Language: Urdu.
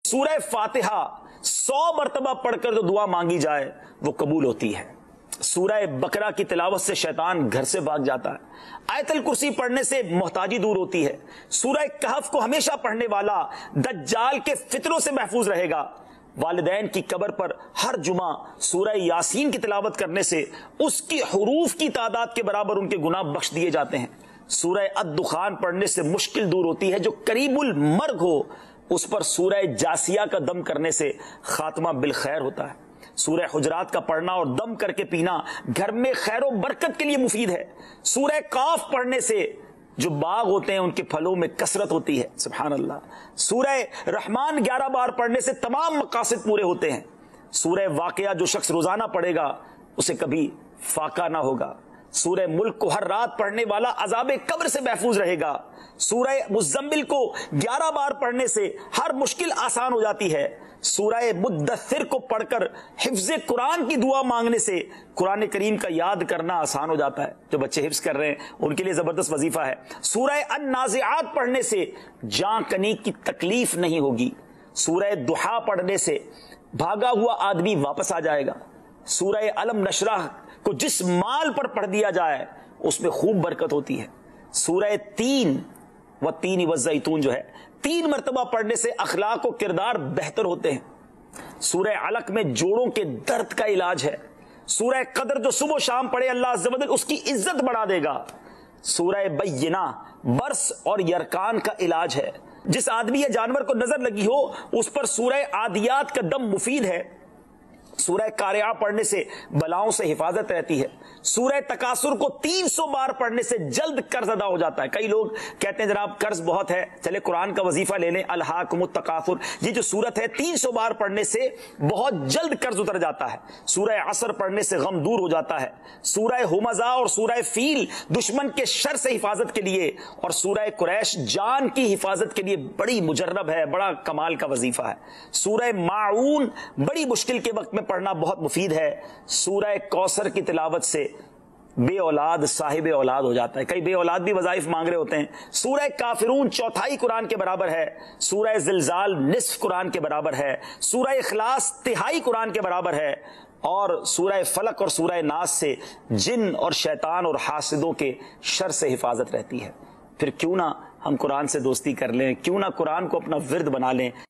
سورہ فاتحہ 100 مرتبہ پڑھ کر جو دعا مانگی جائے وہ قبول ہوتی ہے۔ سورہ بقرہ کی تلاوت سے شیطان گھر سے بھاگ جاتا ہے۔ آیت الکرسی پڑھنے سے محتاجی دور ہوتی ہے۔ سورہ کہف کو ہمیشہ پڑھنے والا دجال کے فتنوں سے محفوظ رہے گا۔ والدین کی قبر پر ہر جمعہ سورہ یاسین کی تلاوت کرنے سے اس کی حروف کی تعداد کے برابر ان کے گناہ بخش دیے جاتے ہیں۔ سورہ الدخان پڑھنے سے مشکل دور ہوتی ہے۔ جو قریب المرگ ہو اس پر سورہ جاسیہ کا دم کرنے سے خاتمہ بالخیر ہوتا ہے۔ سورہ حجرات کا پڑھنا اور دم کر کے پینا گھر میں خیر و برکت کے لیے مفید ہے۔ سورہ قاف پڑھنے سے جو باغ ہوتے ہیں ان کے پھلوں میں کثرت ہوتی ہے۔ سبحان اللہ۔ سورہ رحمان 11 بار پڑھنے سے تمام مقاصد پورے ہوتے ہیں۔ سورہ واقعہ جو شخص روزانہ پڑھے گا اسے کبھی فاقہ نہ ہوگا۔ سورہ ملک کو ہر رات پڑھنے والا عذاب قبر سے محفوظ رہے گا۔ سورہ مزمل کو 11 بار پڑھنے سے ہر مشکل آسان ہو جاتی ہے۔ سورہ مدثر کو پڑھ کر حفظ قرآن کی دعا مانگنے سے قرآن کریم کا یاد کرنا آسان ہو جاتا ہے۔ جو بچے حفظ کر رہے ہیں ان کے لیے زبردست وظیفہ ہے۔ سورہ النازعات پڑھنے سے جاں کنی کی تکلیف نہیں ہوگی۔ سورہ دحا پڑھنے سے بھاگا ہوا آدمی واپس آ جائے گا۔ سورہ علم نشرح کو جس مال پر پڑھ دیا جائے اس میں خوب برکت ہوتی ہے۔ سورہ تین و تین والزیتون جو ہے 3 مرتبہ پڑھنے سے اخلاق و کردار بہتر ہوتے ہیں۔ سورہ علق میں جوڑوں کے درد کا علاج ہے۔ سورہ قدر جو صبح و شام پڑھے اللہ عز و جل اس کی عزت بڑھا دے گا۔ سورہ بینہ برس اور یرکان کا علاج ہے۔ جس آدمی یا جانور کو نظر لگی ہو اس پر سورہ عادیات کا دم مفید ہے۔ سورہ قارعہ پڑھنے سے بلاؤں سے حفاظت رہتی ہے۔ سورہ تکاثر کو 300 بار پڑھنے سے جلد قرض ادا ہو جاتا ہے۔ کئی لوگ کہتے ہیں جناب قرض بہت ہے، چلے قرآن کا وظیفہ لے لیں، الہاکم التکاثر، یہ جو سورت ہے 300 بار پڑھنے سے بہت جلد قرض اتر جاتا ہے۔ سورہ عصر پڑھنے سے غم دور ہو جاتا ہے۔ سورہ ہمزہ اور سورہ فیل دشمن کے شر سے حفاظت کے لیے، اور سورہ قریش جان کی حفاظت کے لیے بڑی مجرب ہے، بڑا کمال کا وظیفہ ہے۔ سورہ ماعون بڑی مشکل کے وقت میں پڑھنا بہت مفید ہے۔ سورہ کوثر کی تلاوت سے بے اولاد صاحب اولاد ہو جاتا ہے۔ کئی بے اولاد بھی وظائف مانگ رہے ہوتے ہیں۔ سورہ کافرون 1/4 قرآن کے برابر ہے۔ سورہ زلزال نصف قرآن کے برابر ہے۔ سورہ اخلاص 1/3 قرآن کے برابر ہے۔ اور سورہ فلق اور سورہ ناس سے جن اور شیطان اور حاسدوں کے شر سے حفاظت رہتی ہے۔ پھر کیوں نہ ہم قرآن سے دوستی کر لیں، کیوں نہ قرآن کو اپنا ورد بنا لیں۔